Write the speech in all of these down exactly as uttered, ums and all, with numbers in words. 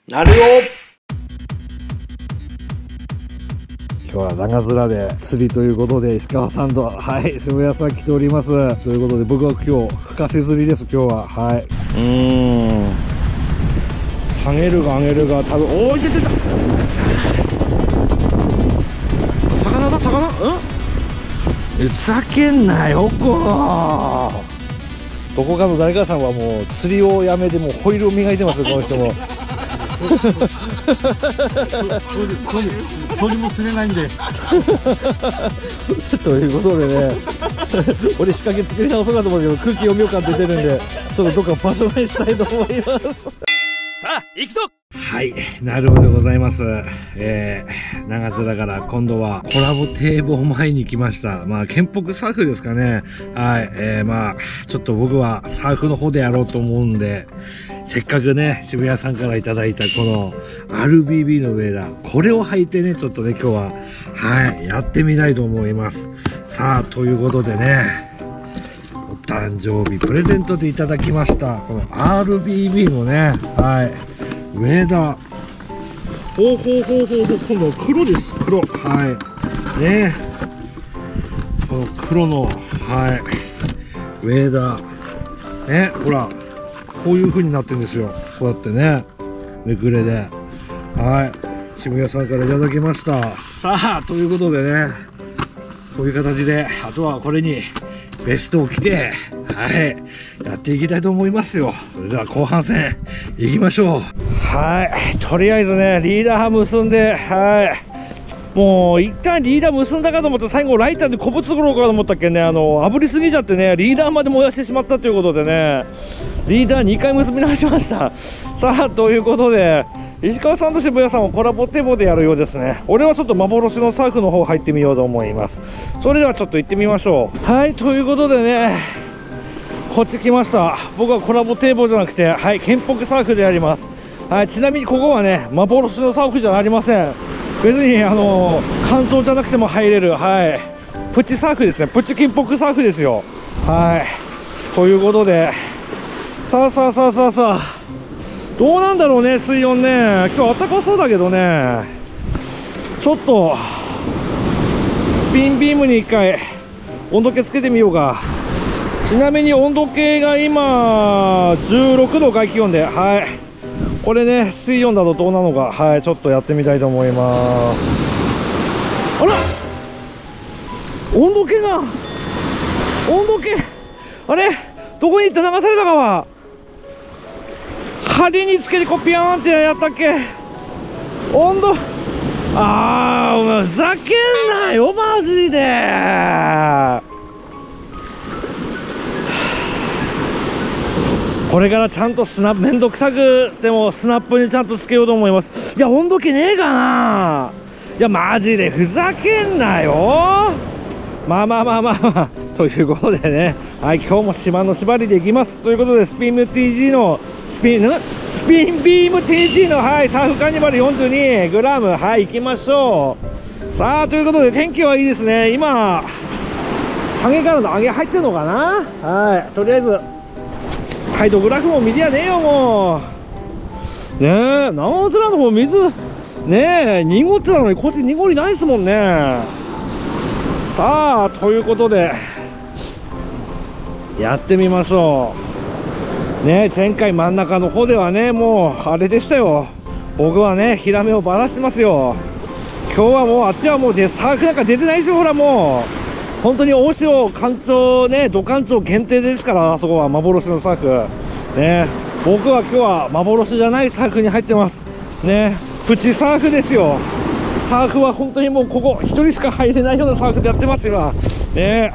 なるよ。 今日は長面で釣りということで石川さんとはい渋谷さん来ておりますということで、僕は今日深瀬釣りです。今日ははい、うーん下げるが上げるが多分おーいててた魚だ魚、うんふざけんなよこどこかの誰かさんはもう釣りをやめてもうホイールを磨いてますよ、この人も鳥も釣れないんでということでね俺仕掛け作り直そうかと思うけど空気読みようかって出てるんで、ちょっとどっか場所にしたいと思いますさあ行くぞ。 はい、なるほどでございます。えー、長面から今度はコラボ堤防前に来ました。まあ、県北サーフですかね。はい、えー、まあ、ちょっと僕はサーフの方でやろうと思うんで、せっかくね、渋谷さんからいただいたこの アールビービー のウェア、これを履いてね、ちょっとね、今日は、はい、やってみたいと思います。さあ、ということでね、お誕生日プレゼントでいただきました。この アールビービー のね、はい、ウェダー。ほうほうほうほうほう、今度は黒です、黒。はい。ね。この黒の、はい、ウェダー。ね、ほら。こういう風になってるんですよ。こうやってね、めくれで。はい。渋谷さんからいただきました。さあ、ということでね、こういう形で、あとはこれにベストを着て、はい、やっていきたいと思いますよ。それでは後半戦、行きましょう。はい。とりあえずね、リーダー結んで、はい。もう一旦リーダー結んだかと思って最後ライターで古物作ろうかと思ったっけね、あの炙りすぎちゃってね、リーダーまで燃やしてしまったということでね、リーダーにかい結び直しました。さあ、ということで石川さんと渋谷さんはコラボテーボでやるようですね。俺はちょっと幻のサーフの方入ってみようと思います。それではちょっと行ってみましょう。はい、ということでね、こっち来ました。僕はコラボテーボじゃなくて、はい、県北サーフでやります。はい、ちなみにここはね、幻のサーフじゃありません。別にあの関東じゃなくても入れる、はい、プチサーフですね。プチ県北サーフですよ。はい、ということで、さあさあさあさあさあ、どうなんだろうね、水温ね。今日暖かそうだけどね、ちょっとスピンビームにいっかい温度計つけてみようか。ちなみに温度計が今じゅうろくど外気温で、はい、これね、水温だとどうなのか、はい、ちょっとやってみたいと思います。あら、温度計が、温度計、あれ、どこに行った、流されたかは。針につけてこうピヤーンってやったっけ、温度、あー、ふざけんなよ、マジで。これからちゃんとスナップ、めんどくさくでもスナップにちゃんとつけようと思います。いや、温度計ねえかな。いや、マジでふざけんなよ。まあまあまあまあまあということでね、はい、今日も島の縛りでいきますということで、スピンム ティージー のスピンスピンビーム ティージー の、はい、サーフカニバル よんじゅうにグラム、はい、行きましょう。さあ、ということで天気はいいですね。今下げからの上げ入ってるのかな。はい、とりあえずカイドグラフも見りゃねえよ、もう。ねえ、長面の方水、ねえ、濁ってたのに、こっち濁りないですもんね。さあ、ということで、やってみましょう。ねえ、前回真ん中の方ではね、もう、あれでしたよ。僕はね、ヒラメをばらしてますよ。今日はもう、あっちはもう、サーフなんか出てないですよ、ほら、もう。本当に大潮干潮ね、土干潮限定ですから、あそこは幻のサーフね。僕は今日は幻じゃないサーフに入ってますね。プチサーフですよ。サーフは本当にもうここ一人しか入れないようなサーフでやってますよね。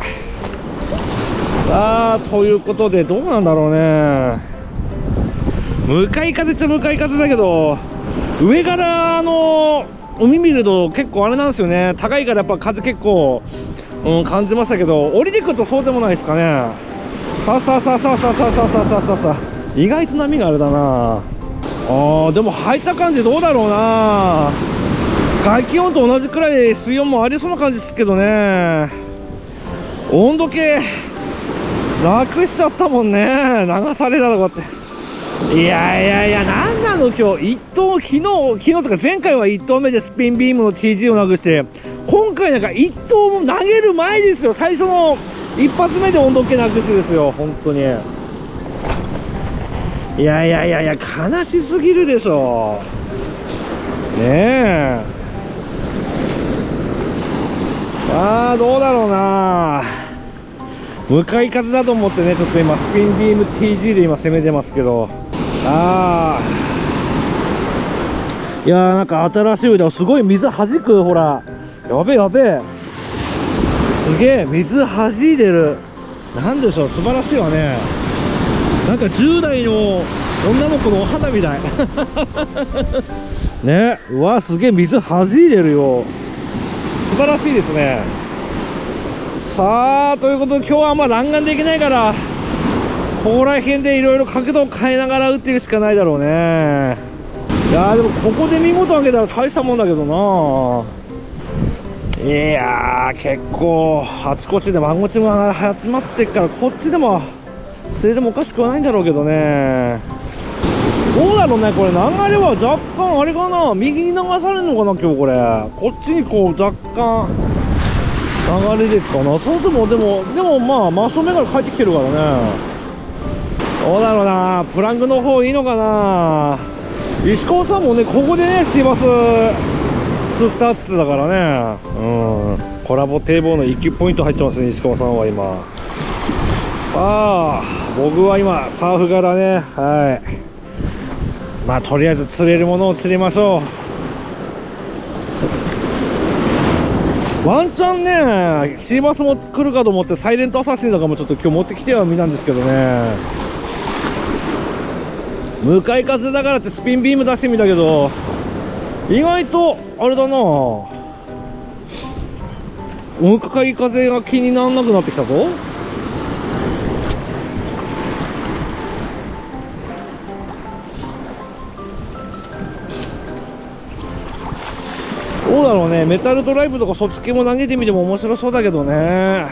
さあ、ということでどうなんだろうね。向かい風っちゃ向かい風だけど、上からの海見ると結構あれなんですよね。高いからやっぱ風結構うん、感じましたけど、降りてくるとそうでもないですかね。さあさあさあさあさあさあさあさあさあさあさあ、意外と波があれだな。あー、でも入った感じどうだろうな。外気温と同じくらい水温もありそうな感じですけどね。温度計なくしちゃったもんね、流されたとかって。 いやいやいや、なんなの今日、いっ投、昨日、昨日とか前回はいっ投目でスピンビームの ティージー をなくして、今回なんかいっ投も投げる前ですよ、最初の一発目で温度計なくすですよ、本当に。いやいやいやいや、悲しすぎるでしょ。ねえ。さあ、どうだろうな。向かい風だと思ってね、ちょっと今、スピンビーム ティージー で今攻めてますけど。ああ。いやー、なんか新しい腕、すごい水弾く、ほら。やべえやべえ。すげえ、水弾いてる。なんでしょう、素晴らしいわね。なんかじゅう代の女の子のお肌みたい。ね、うわ、すげえ、水弾いてるよ。素晴らしいですね。さあ、ということで今日はあんま弾丸できないから、ここら辺でいろいろ角度を変えながら打っていくしかないだろうね。いやー、でもここで見事上げたら大したもんだけどな。いやー、結構あちこちでマゴチが集まってっから、こっちでも釣れてもおかしくはないんだろうけどね。どうだろうね、これ流れは若干あれかな、右に流されるのかな今日。これこっちにこう若干流れていくかな。そうでもでもでもまあ真正面から帰ってきてるからね。どうだろうな、プランクの方いいのかな。石川さんもね、ここでねシーバス釣ったっつってたからね。うん、コラボ堤防のいっ級ポイント入ってますね、石川さんは今。さあ、僕は今サーフ柄ね、はい、まあとりあえず釣れるものを釣りましょう。ワンチャンね、シーバスも来るかと思ってサイレントアサシンとかもちょっと今日持ってきてはみたんですけどね。向かい風だからってスピンビーム出してみたけど、意外とあれだな、向かい風が気にならなくなってきたぞ。どうだろうね、メタルドライブとかそっち系も投げてみても面白そうだけどね。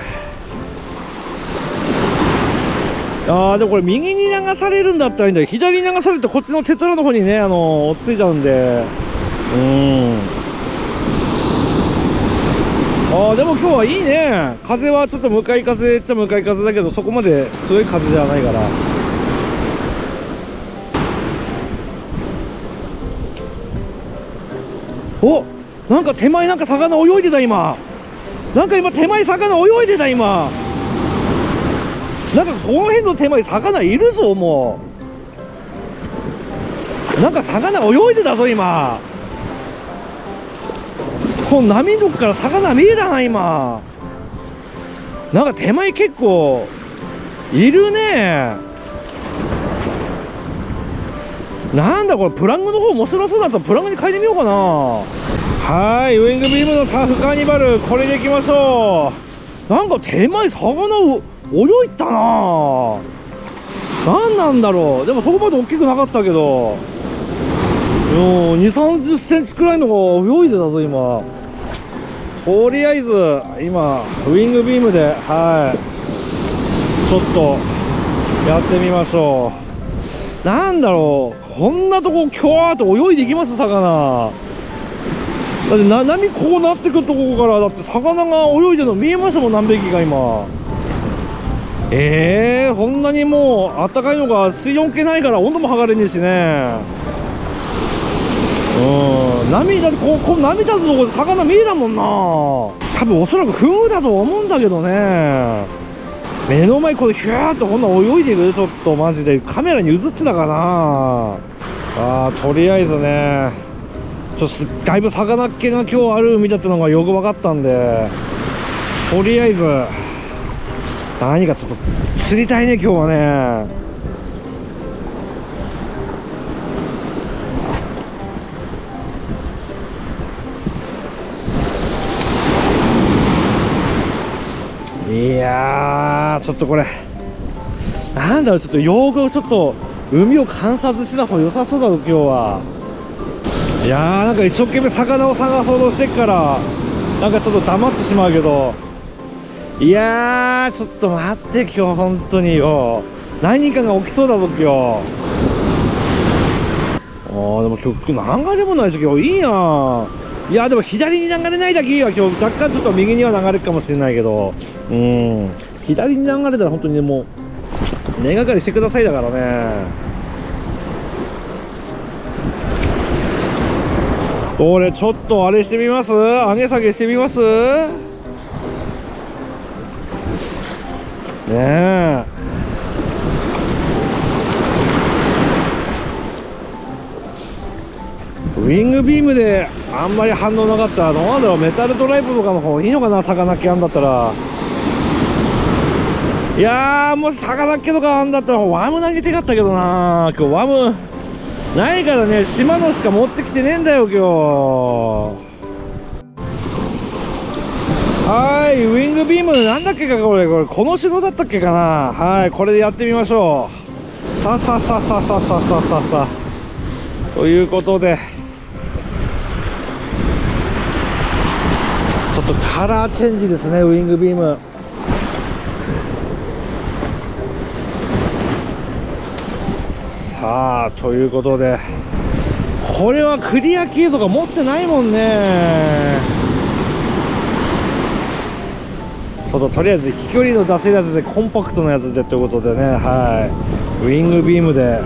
あー、でもこれ右に流されるんだったらいいんだよ。左に流されるとこっちのテトラの方にね、あのー、ついちゃうんで。うん。あー、でも今日はいいね。風はちょっと向かい風っちゃ向かい風だけど、そこまで強い風ではないから。お、なんか手前なんか魚泳いでた今。なんか今手前魚泳いでた今。なんかその辺の手前魚いるぞもう。なんか魚泳いでたぞ今。この波のとこから魚見えたな今。なんか手前結構いるね。なんだこれ、プラングの方面白そうだったらプラングに変えてみようかな。はい、ウイングビームのサーフカーニバル、これでいきましょう。なんか手前魚を泳いだな。何なんだろう。でもそこまで大きくなかったけど、に、さんじゅっセンチくらいのが泳いでたぞ今。とりあえず今ウイングビームで、はいちょっとやってみましょう。なんだろう、こんなとこキョワーっと泳いでいきます魚。だってな波こうなってくるとこからだって魚が泳いでるの見えましたもん、何匹か今。ええー、こんなにもうあったかいのが水温計ないから温度も測れねえしね。うん、波だってこうこう波立つとこで魚見えたもんな。多分おそらくフグだと思うんだけどね。目の前これヒューッとこんな泳いでる。ちょっとマジでカメラに映ってたかな。あー、とりあえずね、ちょっとだいぶ魚っ気が今日ある海だってのがよく分かったんで、とりあえず何かちょっと釣りたいね今日はね。いやー、ちょっとこれなんだろう、ちょっと用具をちょっと海を観察してた方が良さそうだぞ今日は。いやー、なんか一生懸命魚を探そうとしてっからなんかちょっと黙ってしまうけど、いやーちょっと待って、今日本当によ何かが起きそうだぞ今日。 ああ、でも今日、流れもないし、今日いいな。いや、でも左に流れないだけいいわ。今日若干ちょっと右には流れるかもしれないけど、うん、左に流れたら本当にね、もう、根がかりしてくださいだからね。これちょっとあれしてみます？上げ下げしてみます？ねえ。ウィングビームであんまり反応なかったらどうなんだろう。メタルドライブとかの方がいいのかな、魚系あんだったら。いやー、もし魚系とかあんだったらワム投げてかったけどな。今日ワムないからね、島のしか持ってきてねえんだよ今日。はい、ウィングビームなんだっけか、これこれこの城だったっけかな。はい、これでやってみましょう。さあさあさあさあさあさあさあさあさあということで、ちょっとカラーチェンジですね、ウィングビーム。さあ、ということで、これはクリアキーとか持ってないもんね。ちょっととりあえず飛距離の出せるやつでコンパクトなやつでということでね、はい、ウィングビームで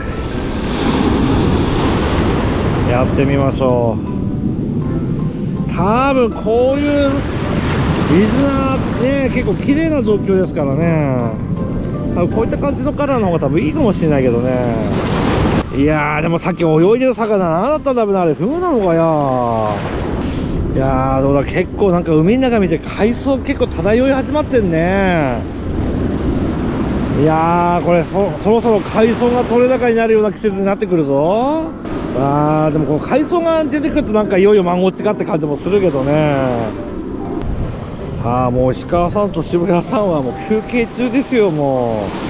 やってみましょう。多分こういう水がね、結構綺麗な状況ですからね、多分こういった感じのカラーの方が多分いいかもしれないけどね。いやー、でもさっき泳いでる魚何だったんだろうな、あれフグなのかよ。いやー、どうだ、結構なんか海の中見て海藻結構漂い始まってんね。いやー、これ そ, そろそろ海藻が取れ高になるような季節になってくるぞ。さあ、でもこの海藻が出てくるとなんかいよいよマンゴチかって感じもするけどね。ああ、もう石川さんと渋谷さんはもう休憩中ですよ。もう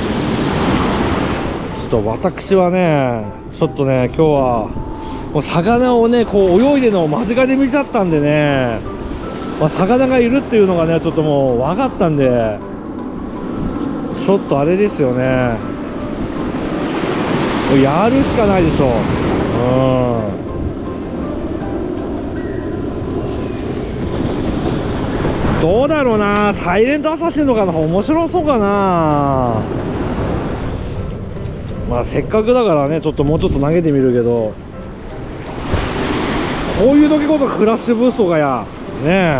ちょっと私はね、ちょっとね、今日はもう魚をね、こう泳いでるのを間近で見ちゃったんでね、まあ、魚がいるっていうのがね、ちょっともう分かったんで、ちょっとあれですよね、やるしかないでしょ。うん、どうだろうな、サイレントアサシンとかの方面白そうかな。まあせっかくだからね、ちょっともうちょっと投げてみるけど、こういう時こそクラッシュブーストがやねえ。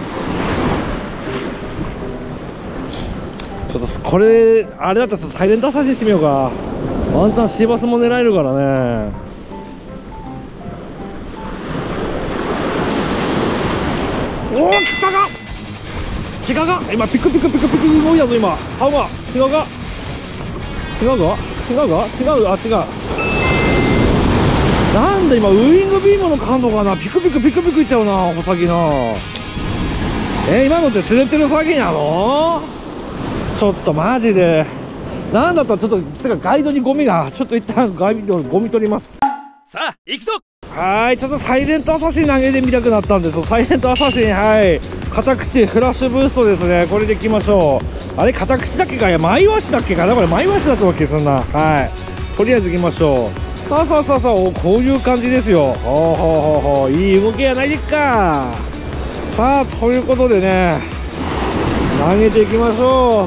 ちょっとこれあれだったらちょっとサイレントアサシンしてみようか。ワンチャンシーバスも狙えるからね。おお、来たか、違うか、今ピクピクピクピク動いたぞ今。ハウマ違うか、違うか違うか違う、あ、違う。なんだ今ウイングビームの感度かな、ピクピクピクピクいっちゃうな、穂先の。えー、今のって釣れてる先なの？ちょっとマジで。なんだったらちょっとつかガイドにゴミが、ちょっと一旦ガイドゴミ取ります。 さあ行くぞ。 はい、ちょっとサイレントアサシン投げてみたくなったんです。サイレントアサシン、はい、片口フラッシュブーストですね。これでいきましょう。あれ片口だっけか、いやマイワシだっけかな、これマイワシだったわけすんな。はい、とりあえずいきましょう。さあさあさあさあ、お、こういう感じですよ。ほうほうほうほう、いい動きやないでっか。さあ、ということでね、投げていきましょ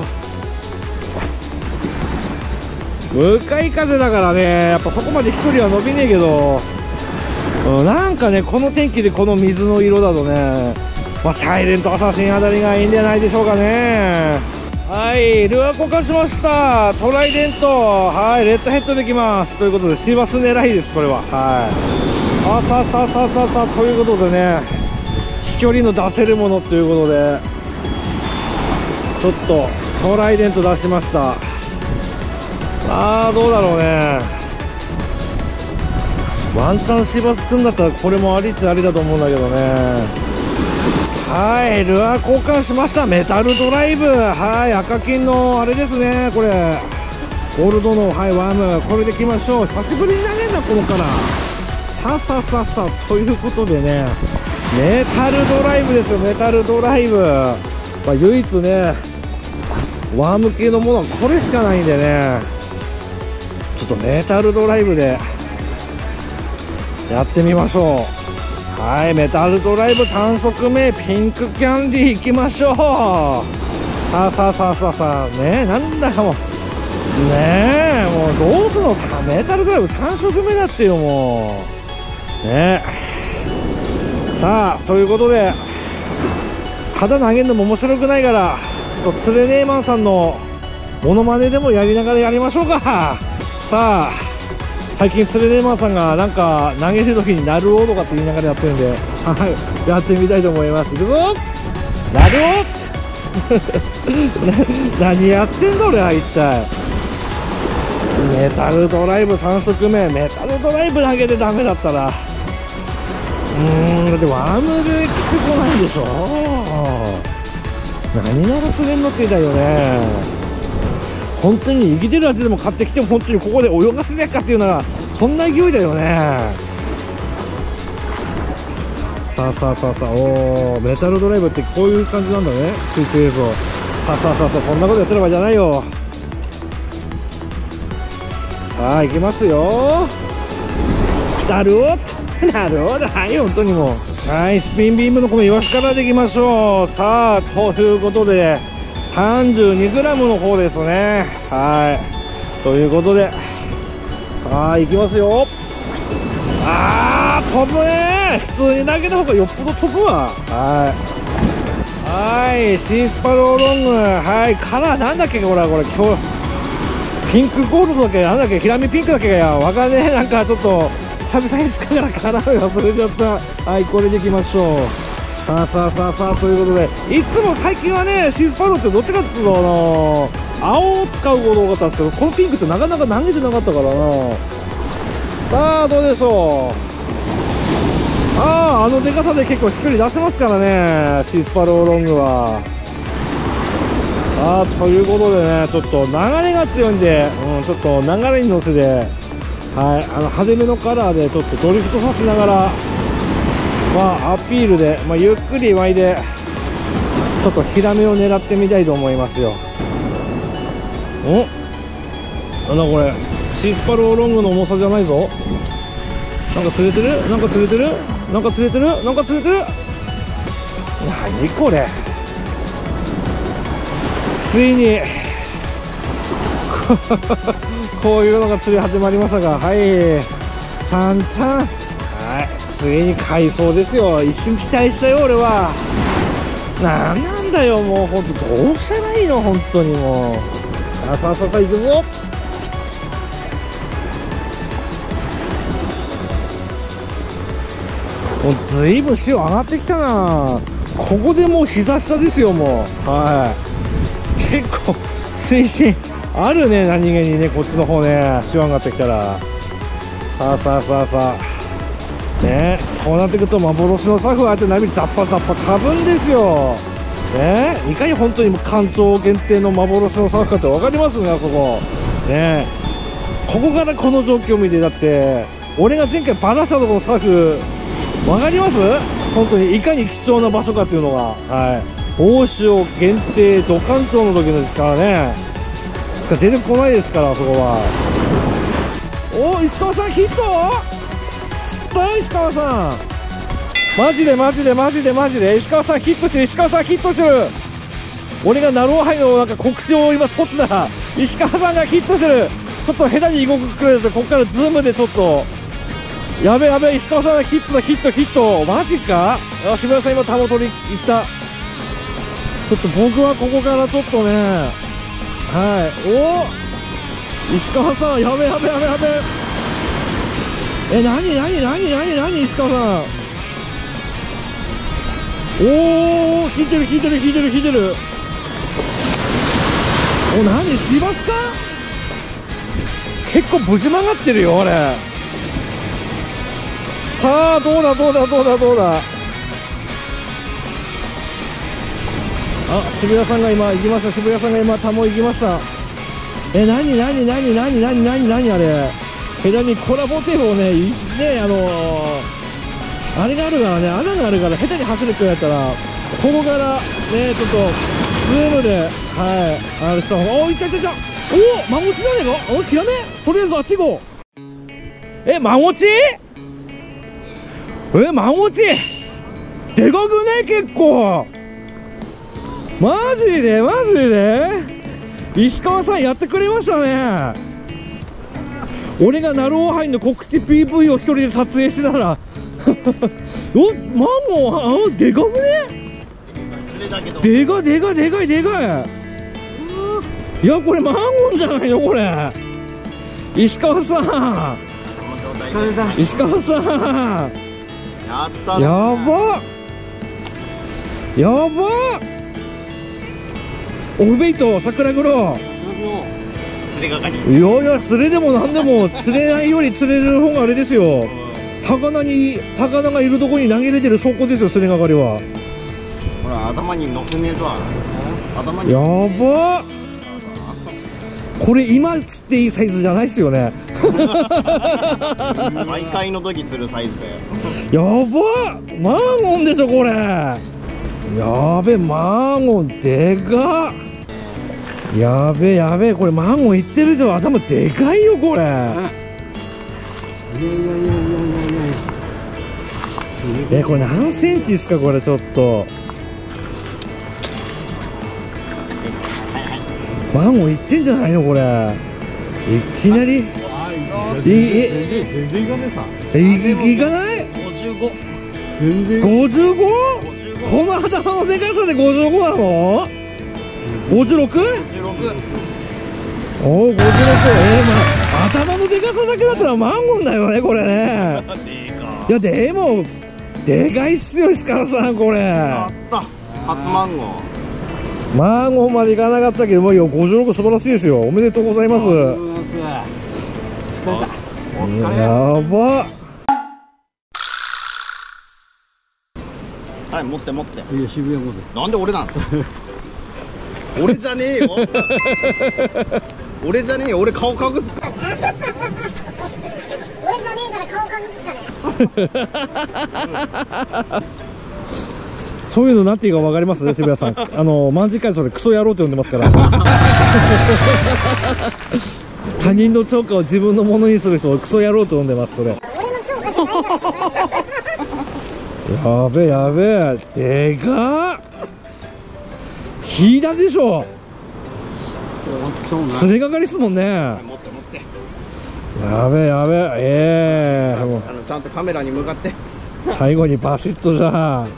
う。向かい風だからね、やっぱそこまで飛距離は伸びねえけど、うん、なんかね、この天気でこの水の色だとね、まあ、サイレントアサシンあたりがいいんじゃないでしょうかね。はい、ルアー交換しました。トライデント、はい、レッドヘッドできます。ということでシーバス狙いです、これは。はい、さあさあさあさあさあさあ、ということでね、飛距離の出せるものということで、ちょっとトライデント出しました。あー、どうだろうね。ワンチャンシーバスくんだったらこれもありっちゃありだと思うんだけどね。はい、ルアー交換しました。メタルドライブ、はい、赤金のあれですね、これゴールドの、はい、ワーム、これでいきましょう。久しぶりに投げんだこのカラー。さあさあさあさあ、ということでね、メタルドライブですよ。メタルドライブ、まあ、唯一ねワーム系のものはこれしかないんでね、ちょっとメタルドライブでやってみましょう。はい、メタルドライブ単色目ピンクキャンディーいきましょう。さあさあさあさあさあねえ、なんだかもうねえ、もうどうすんのか、メタルドライブ単色目だってよ、もうねえ。さあということで、ただ投げるのも面白くないから、ちょっとツレネーマンさんのモノマネでもやりながらやりましょうか。さあ最近ツレネーマンさんがなんか投げる時に「なるお」とかって言いながらやってるんで、はいやってみたいと思います。いくぞ、なるお何やってんだ俺は一体。メタルドライブさん色目、メタルドライブ投げてダメだったら、うーんだってワームで来てこないでしょ。何なら釣れんのって言ったよね。本当に生きてるやつでも買ってきても本当にここで泳がせねえかっていうならそんな勢いだよね。さあさあさあさあ、おー、メタルドライブってこういう感じなんだね、水中映像。さあさあさあさあ、そんなことやってる場合じゃないよ。さあ行きますよ。なるほどなるほど、はい、本当にもう、はい、スピンビームのこのイワシからでいきましょう。さあということで さんじゅうにグラム の方ですね。はいということで、さあ行きますよ。あー飛ぶねー、普通に投げた方がよっぽど飛ぶわ。はいはいシースパローロング、はいカラーなんだっけこれ、これ今日ピンクゴールドだっけ、なんだっけ、ヒラミピンクだっけがやわかんねえ。なんかちょっと久々に使うからカラーが忘れちゃった。はいこれでいきましょう。さあさあさあさあということで、いつも最近はねシースパローってどっちかっていうとあのー、青を使うことが多かったんですけど、このピンクってなかなか投げてなかったからな。さあどうでしょう。あああのでかさで結構飛距離出せますからね、シースパローロングは。あということでね、ちょっと流れが強いんで、うん、ちょっと流れに乗せて、はい、あの派手めのカラーでちょっとドリフトさせながら、まあ、アピールで、まあ、ゆっくり湧いてちょっとヒラメを狙ってみたいと思いますよ。おなんだこれ、シースパローロングの重さじゃないぞ。なんか釣れてるなんか釣れてるなんか釣れてるなんか釣れてる何これ、ついにこういうのが釣り始まりましたが、はいちゃんちゃん、はいついに海藻ですよ。一瞬期待したよ俺は。なんなんだよもう、ほんとどうしたらいいの本当にもう。さあさあさあ行くぞ。もうずいぶん潮上がってきたな。ここでもう膝下ですよもう。はい結構水深あるね、何気にね、こっちの方ね潮上がってきたら。さあさあさあさあね、こうなってくると幻のサフはあって波ザッパザッパ飛ぶんですよね。いかに本当に干潮限定の幻のサフかって分かりますね、あそこね。ここからこの状況を見て、だって俺が前回バラしたところのサフ分かります、本当にいかに貴重な場所かっていうのが。はい大潮限定土干潮の時のですからね、しか出てこないですから、あそこは。おー石川さんヒットすったよ石川さん、マジでマジでマジでマジで石川さんヒットしてる、石川さんヒットしてる。俺がナローハイのなんか告知を今取ったら石川さんがヒットしてる。ちょっと下手に動くくれるとここからズームでちょっとやべやべ、石川さんがヒットだヒットヒット、マジか。あ渋谷さん今タモ取りいった。ちょっと僕はここからちょっとね、はいお石川さんやべやべやべやべ、えなになになになになに石川さん、おお引いてる引いてる引いてる引いてる、おなにしばすか、結構ぶち曲がってるよ俺。さあどうだどうだどうだどうだ、あ渋谷さんが今行きました、渋谷さんが今タモ行きました。えなになになになになになになにあれ、ヘラにコラボテープをねねあのー、あれがあるからね、穴があるから下手に走るくらいだったらここからねちょっとズームではいあれした方が、おいったいったいった、おおマゴチじゃねえか、おいヒラメとりあえずあっち行こう。えマゴチえ、マンゴチでかくね結構。マジでマジで石川さんやってくれましたね。俺がナローハイの告知 ピーブイ を一人で撮影してたらお、マンゴー、あ、でかくね。でかでかでかいでかい。いや、これマンゴーじゃないのこれ。石川さん、石川さん、 やったね。 やばやば。オフベイト桜黒。 釣りがかり。 いやいや、釣れでもなんでも釣れないより釣れる方があれですよ。魚に魚がいるところに投げれてる証拠ですよ、釣れがかりは。 ほら、頭に乗せねえとは。頭に。 やばっ。これ今釣っていいサイズじゃないですよね。 毎回の時釣るサイズだよ。 やばっ。マーゴンでしょこれ。やべ、マーゴンでかっ。やべやべ、これマンゴーいってるじゃん。頭でかいよこれ。いやいやいやいやいやいや。え、これ何センチですかこれ。ちょっとマンゴーいってんじゃないのこれ。いきなり。ええ全然いかねえさ。いかない。 ごじゅうご。 全然。ごじゅうご？この頭のでかさでごじゅうごなの？ごじゅうろく？ ごじゅうろく。おお、ごじゅうろく。えー、まあ頭のでかさだけだったらマンゴーだよねこれね。いやでもでかいっすよ石川さんこれ。 やった。初マンゴー。 マンゴーまでいかなかったけども、いやごじゅうろく素晴らしいですよ。おめでとうございます。 疲れた。お疲れ。 やば。 はい、持って持って。 いや、渋谷まで。 なんで俺なの？俺じゃねえよ。俺じゃねえよ。俺顔隠す。俺じゃねえから顔隠すからね。 そういうのなんていうか分かります渋谷さん。あの卍会それクソ野郎って呼んでますから。他人の釣果を自分のものにする人をクソ野郎と呼んでますそれ。やべやべでかっ。引いたでしょ。釣れがかりっすもんね。 持って持って。 やべやべ。ええー、もうあのちゃんとカメラに向かって。 最後にバシッとじゃん。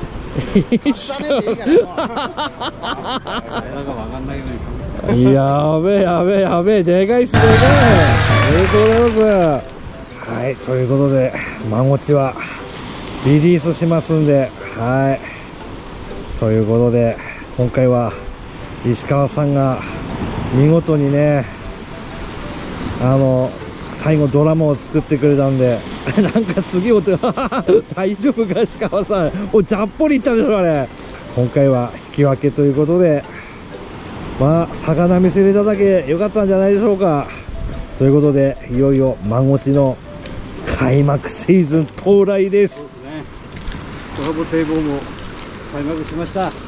やべやべやべ、でかいっすでかい。ありがとうございます。はい、ということでマンゴチはリリースしますんで、はい、ということで今回は石川さんが見事にね、あの最後ドラマを作ってくれたんでなんかすげえ音大丈夫か石川さん。おじゃっぽりいったでしょあれ。今回は引き分けということで、まあ魚見せれただけ良かったんじゃないでしょうか。ということでいよいよマンゴチの開幕シーズン到来です。 そうですね。コラボ堤防も開幕しました。